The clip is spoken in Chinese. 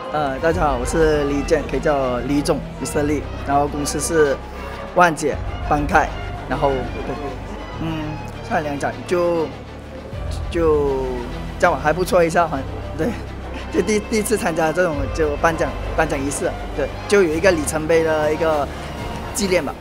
大家好，我是李健，可以叫我李总，Mr. Lee。然后公司是万姐邦凯，然后上2奖就这样吧，还不错一下，好像对，就第一次参加这种就颁奖仪式，对，就有一个里程碑的一个纪念吧。